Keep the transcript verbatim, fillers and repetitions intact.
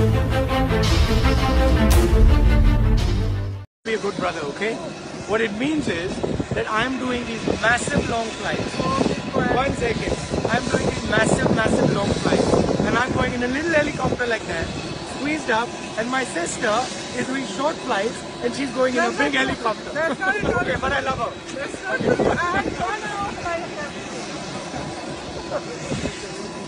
Be a good brother, okay? What it means is that I'm doing these massive long flights. One second. I'm doing these massive, massive long flights. And I'm going in a little helicopter like that, squeezed up, and my sister is doing short flights and she's going in a big helicopter. That's not it. Okay, but I love her. That's not it. I had gone out like that.